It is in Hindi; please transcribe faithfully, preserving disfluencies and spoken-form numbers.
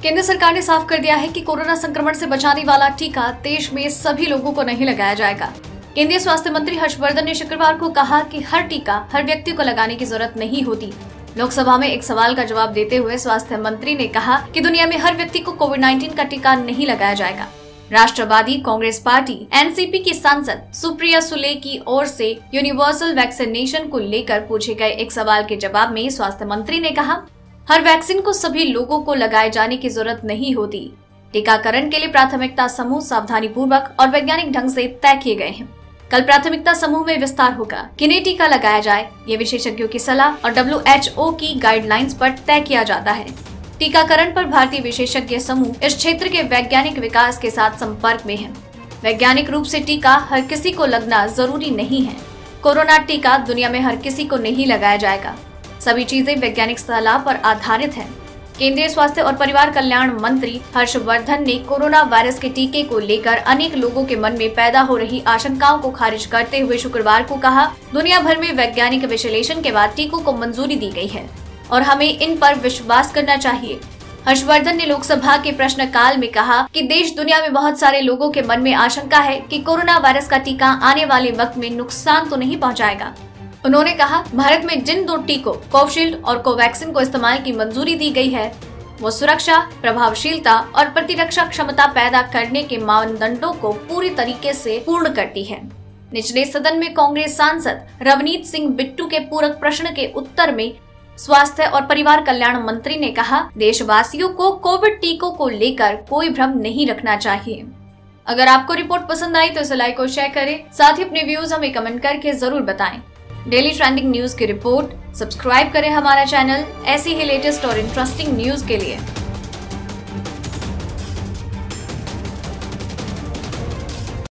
केंद्र सरकार ने साफ कर दिया है कि कोरोना संक्रमण से बचाने वाला टीका देश में सभी लोगों को नहीं लगाया जाएगा। केंद्रीय स्वास्थ्य मंत्री हर्षवर्धन ने शुक्रवार को कहा कि हर टीका हर व्यक्ति को लगाने की जरूरत नहीं होती। लोकसभा में एक सवाल का जवाब देते हुए स्वास्थ्य मंत्री ने कहा कि दुनिया में हर व्यक्ति को कोविड नाइन्टीन का टीका नहीं लगाया जाएगा। राष्ट्रवादी कांग्रेस पार्टी एनसीपी की सांसद सुप्रिया सुले की ओर से यूनिवर्सल वैक्सीनेशन को लेकर पूछे गए एक सवाल के जवाब में स्वास्थ्य मंत्री ने कहा, हर वैक्सीन को सभी लोगों को लगाए जाने की जरूरत नहीं होती। टीकाकरण के लिए प्राथमिकता समूह सावधानी पूर्वक और वैज्ञानिक ढंग से तय किए गए हैं। कल प्राथमिकता समूह में विस्तार होगा, किन्हें टीका लगाया जाए, ये विशेषज्ञों की सलाह और डब्ल्यू एच ओ की गाइडलाइंस पर तय किया जाता है। टीकाकरण पर भारतीय विशेषज्ञ समूह इस क्षेत्र के वैज्ञानिक विकास के साथ संपर्क में है। वैज्ञानिक रूप से टीका हर किसी को लगना जरूरी नहीं है। कोरोना टीका दुनिया में हर किसी को नहीं लगाया जाएगा। सभी चीजें वैज्ञानिक सलाह पर आधारित हैं। केंद्रीय स्वास्थ्य और परिवार कल्याण मंत्री हर्षवर्धन ने कोरोना वायरस के टीके को लेकर अनेक लोगों के मन में पैदा हो रही आशंकाओं को खारिज करते हुए शुक्रवार को कहा, दुनिया भर में वैज्ञानिक विश्लेषण के बाद टीकों को मंजूरी दी गई है और हमें इन पर विश्वास करना चाहिए। हर्षवर्धन ने लोकसभा के प्रश्नकाल में कहा कि देश दुनिया में बहुत सारे लोगों के मन में आशंका है कि कोरोना वायरस का टीका आने वाले वक्त में नुकसान तो नहीं पहुंचाएगा। उन्होंने कहा, भारत में जिन दो टीकों कोविशील्ड और कोवैक्सीन को इस्तेमाल की मंजूरी दी गई है वो सुरक्षा, प्रभावशीलता और प्रतिरक्षा क्षमता पैदा करने के मानदंडों को पूरी तरीके से पूर्ण करती है। निचले सदन में कांग्रेस सांसद रवनीत सिंह बिट्टू के पूरक प्रश्न के उत्तर में स्वास्थ्य और परिवार कल्याण मंत्री ने कहा, देशवासियों को कोविड टीकों को लेकर कोई भ्रम नहीं रखना चाहिए। अगर आपको रिपोर्ट पसंद आई तो इसे लाइक और शेयर करें, साथ ही अपने व्यूज हमें कमेंट करके जरूर बताएं। डेली ट्रेंडिंग न्यूज की रिपोर्ट सब्सक्राइब करें हमारा चैनल ऐसी ही लेटेस्ट और इंटरेस्टिंग न्यूज के लिए।